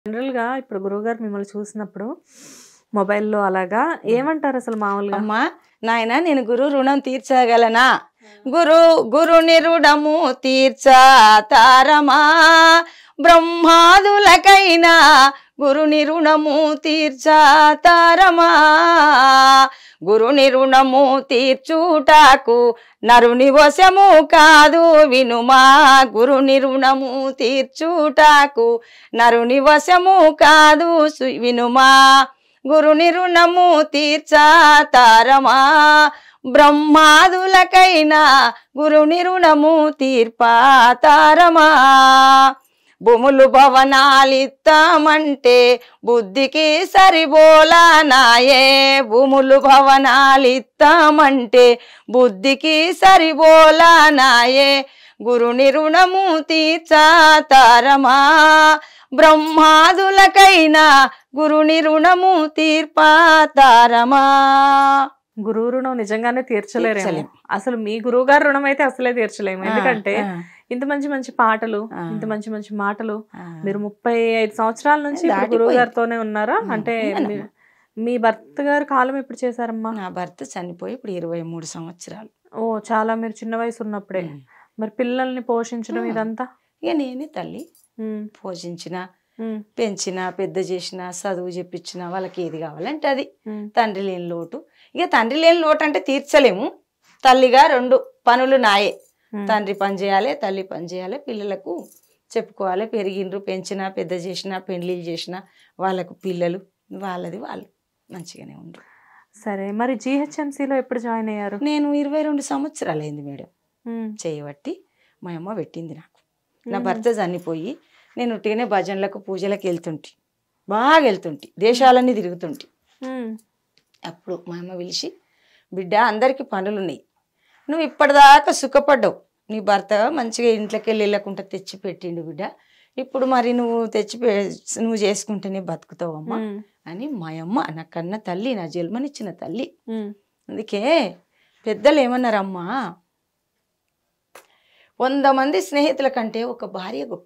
జనరల్‌గా ఇప్పుడు గురువుగారు మిమ్మల్ని చూసినప్పుడు మొబైల్‌లో అలాగా ఏమంటారు అసలు మామూలుగా? అమ్మా నాయన నేను గురు రుణం తీర్చగలనా? గురుని రుణము తీర్చతారమా బ్రహ్మాదులకైనా గురుని రుణము తీర్చతారమా గురుని రుణము తీర్చుటకు నరుని వశము కాదు వినుమా గురుని రుణము తీర్చుటకు నరుని వశము కాదు వినుమా గురుని రుణము తీర్చతారమా బ్రహ్మాదులకైనా గురుని రుణము తీర్పతారమా భూములు భవనాలిత్తామంటే బుద్ధికి సరిబోలా నాయే భూములు భవనాలిత్తామంటే బుద్ధికి సరిబోలా నాయే గురుని రుణము తీర్చతారమా బ్రహ్మాదులకైనా గురుని రుణము తీర్పతారమా. గురువు రుణం నిజంగానే తీర్చలేరేమో. అసలు మీ గురువు గారి రుణం అయితే అసలే తీర్చలేము. ఎందుకంటే ఇంత మంచి మంచి పాటలు, ఇంత మంచి మంచి మాటలు, మీరు 35 సంవత్సరాల నుంచి గురువు గారితోనే ఉన్నారా? అంటే మీ భర్త గారు కాలం ఎప్పుడు చేశారమ్మా? నా భర్త చనిపోయి ఇప్పుడు 23 సంవత్సరాలు. ఓ, చాలా మీరు చిన్న వయసు ఉన్నప్పుడే. మరి పిల్లల్ని పోషించడం ఇదంతా ఇక నేనే తల్లి పోషించిన, పెంచిన, పెద్ద చేసిన, చదువు చెప్పించిన, వాళ్ళకి ఏది కావాలంటే అది. తండ్రి లేని లోటు, ఇక తండ్రి లేని లోటు అంటే తీర్చలేము. తల్లిగా 2 పనులు నాయే. తండ్రి పని చేయాలి, తల్లి పని చేయాలి, పిల్లలకు చెప్పుకోవాలి. పెరిగిండ్రు, పెంచిన, పెద్ద చేసిన, పెండ్లీలు చేసిన, వాళ్ళకు పిల్లలు, వాళ్ళది వాళ్ళు మంచిగానే ఉండరు. సరే, మరి జిహెచ్ఎంసీలో ఎప్పుడు జాయిన్ అయ్యారు? నేను 22 సంవత్సరాలు అయింది మేడం చేయబట్టి. మా అమ్మ పెట్టింది నాకు. నా భర్త చనిపోయి నేను ఉట్టిగానే భజనలకు పూజలకు వెళ్తుంటి, బాగా వెళ్తుంటి, దేశాలన్నీ తిరుగుతుంటి. అప్పుడు మా అమ్మ పిలిచి, బిడ్డ అందరికీ పనులున్నాయి, నువ్వు ఇప్పటిదాకా సుఖపడ్డావు, నీ భర్త మంచిగా ఇంట్లోకి వెళ్ళకుండా తెచ్చి పెట్టిండు బిడ్డ, ఇప్పుడు మరి నువ్వు చేసుకుంటేనే బతుకుతావమ్మా అని మా అమ్మ, నా కన్న తల్లి, నా జన్మనిచ్చిన తల్లి. అందుకే పెద్దలు ఏమన్నారమ్మా, 100 మంది స్నేహితుల కంటే ఒక భార్య గొప్ప,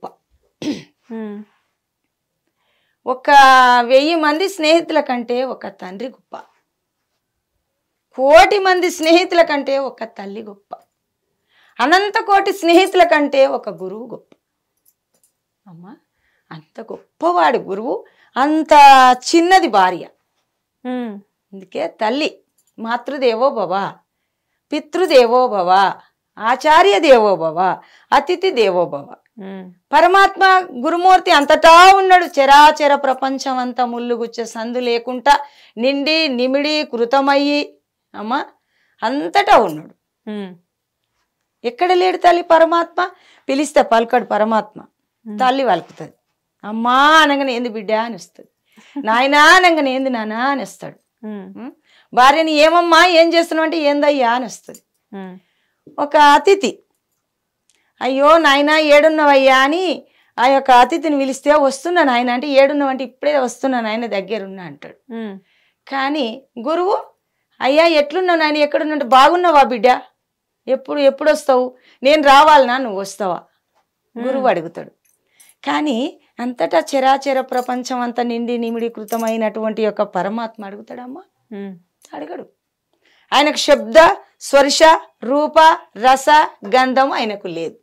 1000 మంది స్నేహితుల కంటే ఒక తండ్రి గొప్ప, 1,000,000 మంది స్నేహితుల కంటే ఒక తల్లి గొప్ప, అనంత కోటి స్నేహితుల కంటే ఒక గురువు గొప్ప. అమ్మా, అంత గొప్పవాడు గురువు, అంత చిన్నది భార్య. అందుకే తల్లి మాతృదేవో భవ, పితృదేవో భవ, ఆచార్య దేవో భవ, అతిథి దేవో భవ. పరమాత్మ గురుమూర్తి అంతటా ఉన్నాడు. చరాచర ప్రపంచం అంతా ముళ్ళుగుచ్చే సందు లేకుండా నిండి నిమిడి కృతమయ్యి అమ్మా అంతటా ఉన్నాడు. ఎక్కడ లేడు తల్లి పరమాత్మ? పిలిస్తే పలకడు పరమాత్మ, తల్లి పలుకుతుంది. అమ్మా అనగానే ఏంది బిడ్డ అని వస్తుంది, నాయనా అనగానే ఏంది నానా అని వస్తాడు. భార్యని ఏమమ్మా ఏం చేస్తున్నావు అంటే ఏందయ్యా అని వస్తుంది. ఒక అతిథి, అయ్యో నాయనా ఏడున్నవయ్యా అని ఆ యొక్క అతిథిని పిలిస్తే వస్తున్నా నాయన అంటే, ఏడున్నావంటే ఇప్పుడే వస్తున్నా నాయన దగ్గరున్నా అంటాడు. కానీ గురువు, అయ్యా ఎట్లున్నావు నాయన, ఎక్కడున్నా, బాగున్నావా బిడ్డ, ఎప్పుడు వస్తావు, నేను రావాలనా, నువ్వు వస్తావా, గురువు అడుగుతాడు. కానీ అంతటా చరాచర ప్రపంచం అంతా నిండి నిమిడీకృతమైనటువంటి యొక్క పరమాత్మ అడుగుతాడమ్మా? అడగడు. ఆయనకు శబ్ద, స్పర్శ, రూప, రస, గంధం ఆయనకు లేదు.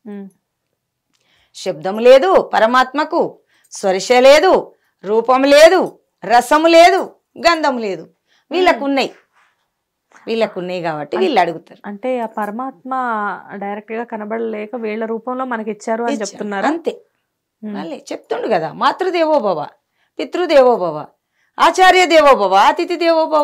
శబ్దము లేదు పరమాత్మకు, స్పర్శ లేదు, రూపం లేదు, రసము లేదు, గంధం లేదు. వీళ్ళకున్నాయి కాబట్టి వీళ్ళు అడుగుతారు. అంటే ఆ పరమాత్మ డైరెక్ట్ గా కనబడలేక వీళ్ళ రూపంలో మనకి ఇచ్చారు అని చెప్తున్నారు. అంతే, మళ్ళీ చెప్తుండు కదా, మాతృదేవో భవ, పితృదేవో భవ, ఆచార్య దేవో భవ, అతిథి దేవో భవ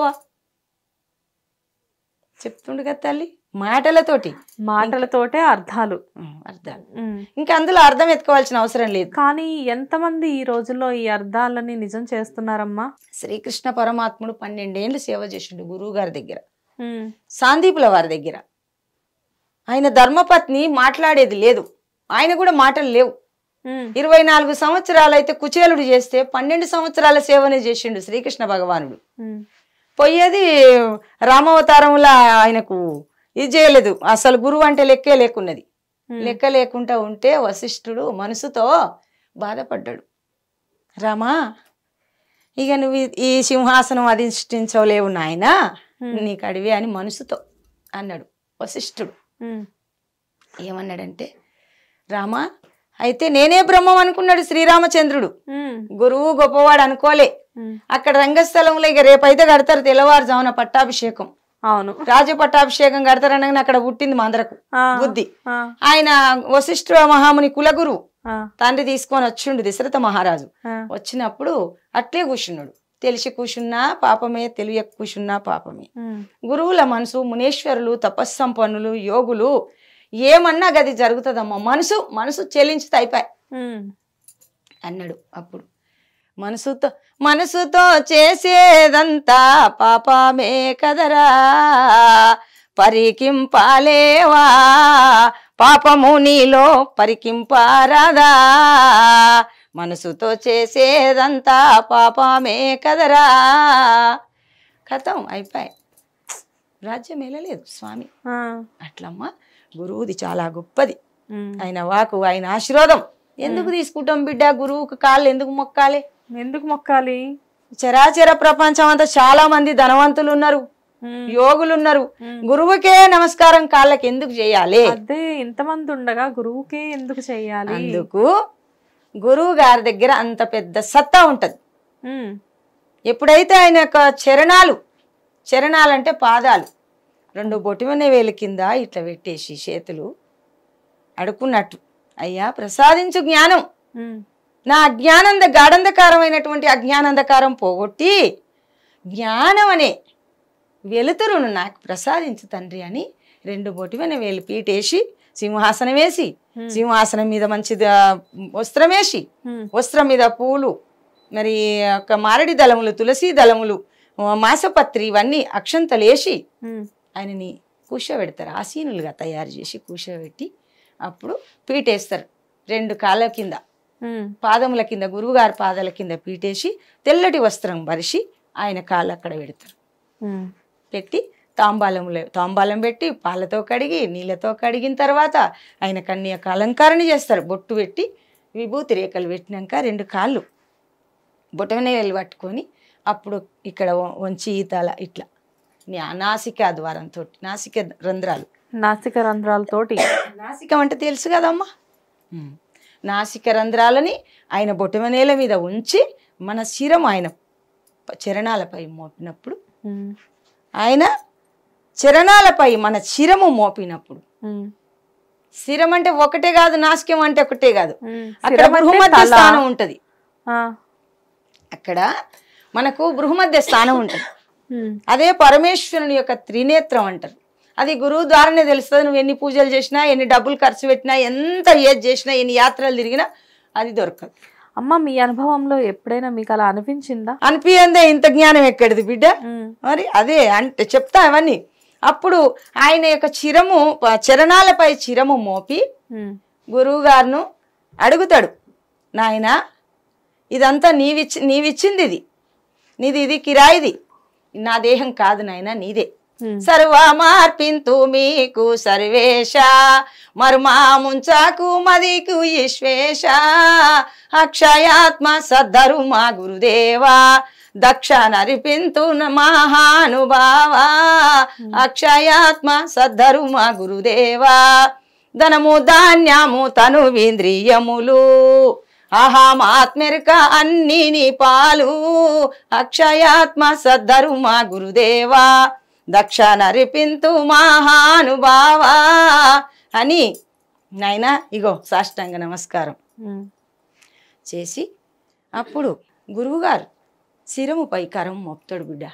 చెప్తుండు కదా తల్లి. మాటలతోటే అర్థాలు. ఇంకా అందులో అర్థం ఎత్తుకోవాల్సిన అవసరం లేదు. కానీ ఎంతమంది ఈ రోజుల్లో ఈ అర్థాలని నిజం చేస్తున్నారమ్మా? శ్రీకృష్ణ పరమాత్ముడు 12 ఏళ్ళు సేవ చేసిండు గురువు గారి దగ్గర, సాందీపుల వారి దగ్గర. ఆయన ధర్మపత్ని మాట్లాడేది లేదు, ఆయన కూడా మాటలు లేవు. 24 సంవత్సరాలు అయితే కుచేలుడు చేస్తే 12 సంవత్సరాల సేవనే చేసిండు శ్రీకృష్ణ భగవానుడు. పోయేది రామావతారంలో ఆయనకు ఇది చేయలేదు, అసలు గురువు అంటే లెక్కే లేకున్నది. లెక్క లేకుండా ఉంటే వశిష్ఠుడు మనసుతో బాధపడ్డాడు. రామా ఇక నువ్వు ఈ సింహాసనం అధిష్ఠించలేవు నాయనా, నీకు అడివే అని మనసుతో అన్నాడు వశిష్ఠుడు. ఏమన్నాడంటే, రామా అయితే నేనే బ్రహ్మం అనుకున్నాడు శ్రీరామచంద్రుడు. గురువు గొప్పవాడు అనుకోలే. అక్కడ రంగస్థలంలో ఇక రేపైతే కడతారు తెల్లవారుజామున పట్టాభిషేకం. అవును, రాజ పట్టాభిషేకం కడతారనగానే అక్కడ పుట్టింది మందరకు బుద్ధి. ఆయన వశిష్ఠ మహాముని కులగురువు. తండ్రి తీసుకొని వచ్చిండు దశరథ మహారాజు. వచ్చినప్పుడు అట్లే కూర్చున్నాడు. తెలిసి కూర్చున్నా పాపమే, తెలియక కూర్చున్నా పాపమే. గురువుల మనసు, మునేశ్వరులు, తపస్సంపన్నులు, యోగులు ఏమన్నా గది జరుగుతుందమ్మా. మనసు చెల్లించితే అయిపోయి అన్నాడు. అప్పుడు మనసుతో చేసేదంతా పాపమే కదరా, పరికింపాలేవా పాపము నీలో పరికింపారాదా, మనసుతో చేసేదంతా పాపమే కదరా. కథం అయిపోయి, రాజ్యం వెళ్ళలేదు స్వామి. అట్లమ్మా గురువుది చాలా గొప్పది. ఆయన వాకు, ఆయన ఆశీర్వాదం ఎందుకు తీసుకుంటాం బిడ్డ? గురువుకు కాళ్ళు ఎందుకు మొక్కాలి? ఎందుకు మొక్కాలి? చరాచర ప్రపంచం అంతా చాలా మంది ధనవంతులు ఉన్నారు, యోగులు ఉన్నారు. గురువుకే నమస్కారం కాళ్ళకి ఎందుకు చేయాలి? అదే ఇంతమంది ఉండగా గురువుకే ఎందుకు చేయాలి? అందుకు గురువు గారి దగ్గర అంత పెద్ద సత్తా ఉంటది. ఎప్పుడైతే ఆయన యొక్క చరణాలంటే పాదాలు, 2 బొటిమన వేలు కింద ఇట్లా పెట్టేసి చేతులు అడుకున్నట్టు, అయ్యా ప్రసాదించు జ్ఞానం, నా గాఢంధకారమైనటువంటి అజ్ఞానంధకారం పోగొట్టి జ్ఞానం అనే వెలుతురును నాకు ప్రసాదించు తండ్రి అని 2 బొటిమన వేలు పీటేసి సింహాసనం వేసి, సింహాసనం మీద మంచి వస్త్రం వేసి, వస్త్రం మీద పూలు, మరి ఒక మారడి దళములు, తులసి దళములు, మాసపత్రి ఇవన్నీ అక్షంతలు వేసి ఆయనని కూర్చోబెడతారు. ఆసీనులుగా తయారు చేసి కూర్చోబెట్టి అప్పుడు పీటేస్తారు. 2 కాళ్ళ కింద, పాదముల కింద, గురువుగారి పాదాల కింద పీటేసి వస్త్రం పరిచి ఆయన కాళ్ళు అక్కడ పెడతారు. పెట్టి తాంబాలం పెట్టి పాలతో కడిగి నీళ్ళతో కడిగిన తర్వాత ఆయన కన్యక అలంకరణ చేస్తారు. బొట్టు పెట్టి విభూతి రేఖలు పెట్టినాక 2 కాళ్ళు బొటమనే వెళ్ళి పట్టుకొని అప్పుడు ఇక్కడ వంచి తల ఇట్లా నాసిక ద్వారంతో, నాసిక రంధ్రాలతోటి, నాసికం అంటే తెలుసు కదమ్మా, నాసిక రంధ్రాలని ఆయన బొటమనేల మీద ఉంచి మన శిరం ఆయన చరణాలపై మోపినప్పుడు, ఆయన చరణాలపై మన శిరము మోపినప్పుడు, శిరం అంటే ఒకటే కాదు, నాసికం అంటే ఒకటే కాదు, అక్కడ బృహమధ్య స్థానం ఉంటది. అక్కడ మనకు బృహమధ్య స్థానం ఉంటది. అదే పరమేశ్వరుని యొక్క త్రినేత్రం అంటారు. అది గురువు ద్వారానే తెలుస్తుంది. నువ్వు ఎన్ని పూజలు చేసినా, ఎన్ని డబ్బులు ఖర్చు పెట్టినా, ఎంత ఏది చేసినా, ఎన్ని యాత్రలు తిరిగినా అది దొరకదు. అమ్మ మీ అనుభవంలో ఎప్పుడైనా మీకు అలా అనిపించిందా? అనిపించదే, ఇంత జ్ఞానం ఎక్కడిది బిడ్డ? మరి అదే అంటే చెప్తా అవన్నీ. అప్పుడు ఆయన యొక్క చరణాలపై చిరము మోపి గురువు గారును అడుగుతాడు, నాయన ఇదంతా నీవిచ్చింది, ఇది కిరాయిది, నా దేహం కాదు నాయన, నీదే. సర్వమార్పింతు మీకు సర్వేశ, మర్మాముంచకు మదికు ఈశ్వేశ, అక్షయాత్మ సద్ధరుమా గురుదేవా, దక్ష నరిపింతు మహానుభావా, అక్షయాత్మ సద్ధరుమా గురుదేవా, ధనము ధాన్యము తనువింద్రియములు, అహమాత్మెరక అన్ని నీ పాలు, అక్షయాత్మ సద్ధరుమా గురుదేవా, దక్ష నరిపింతు మహానుభావా అని నాయన ఇగో సాష్టాంగ నమస్కారం చేసి అప్పుడు గురువుగారు శిరముపై కరం మోపుతాడు బిడ్డ.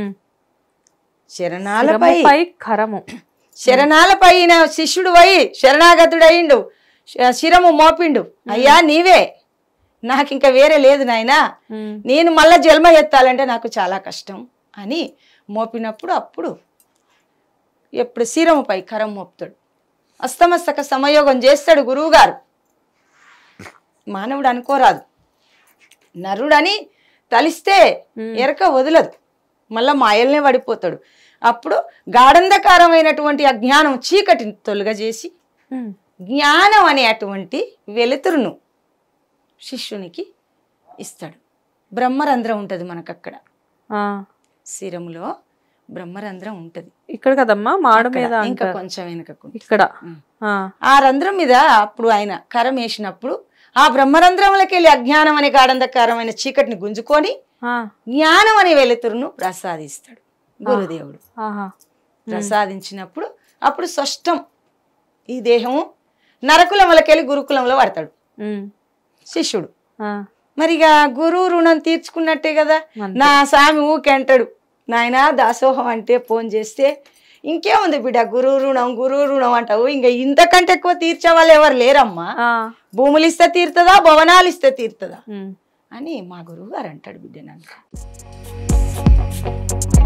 శరణాలపై శిష్యుడు పోయి శరణాగతుడయిండు, శిరము మోపిండు. అయ్యా నీవే, నాకు ఇంకా వేరే లేదు నాయనా, నేను మళ్ళా జన్మ ఎత్తాలంటే నాకు చాలా కష్టం అని మోపినప్పుడు అప్పుడు ఎప్పుడు శిరముపై కరం మోపుతాడు. అస్తమస్తక సమయోగం చేస్తాడు గురువుగారు. మానవుడు అనుకోరాదు, నరుడని తలిస్తే ఎరక వదలదు, మళ్ళా మాయల్నే పడిపోతాడు. అప్పుడు గాఢంధకారమైనటువంటి అజ్ఞానం చీకటిని తొలగజేసి జ్ఞానం అనే అటువంటి వెలుతురును శిష్యునికి ఇస్తాడు. బ్రహ్మరంధ్రం ఉంటుంది మనకు అక్కడ, ఆ, శిరములో బ్రహ్మరంధ్రం ఉంటది. ఇక్కడ కదమ్మా మాడు మీద ఇంకా అంటారు. కొంచెం వెనుకకు ఇక్కడ ఆ, ఆ రంధ్రం మీద అప్పుడు ఆయన కరం వేసినప్పుడు ఆ బ్రహ్మరంధ్రంలోకి వెళ్ళి అజ్ఞానం అనే గాఢంధకారమైన చీకటిని గుంజుకొని ఆ, జ్ఞానం అనే వెలుతురును ప్రసాదిస్తాడు గురుదేవుడు. ఆహా, ప్రసాదించినప్పుడు అప్పుడు స్పష్టం ఈ దేహము నరకులంలోకెళ్ళి గురుకులంలో పడతాడు ఉమ్, శిష్యుడు. ఆ, మరిగా గురువు రుణం తీర్చుకున్నట్టే కదా. అంతే. నా స్వామి ఊకే అంటాడు, నాయనా దాసోహం అంటే ఫోన్ చేస్తే ఇంకేముంది బిడ్డ గురువు రుణం అంటావు, ఇంకా ఇంతకంటే ఎక్కువ తీర్చే వాళ్ళు ఎవరు లేరమ్మా, ఆ, భూములు ఇస్తే తీరుతుందా, భవనాలు ఇస్తే తీరుతుందా ఉమ్. అని మా గురువు గారు అంటాడు బిడ్డ నన్ను.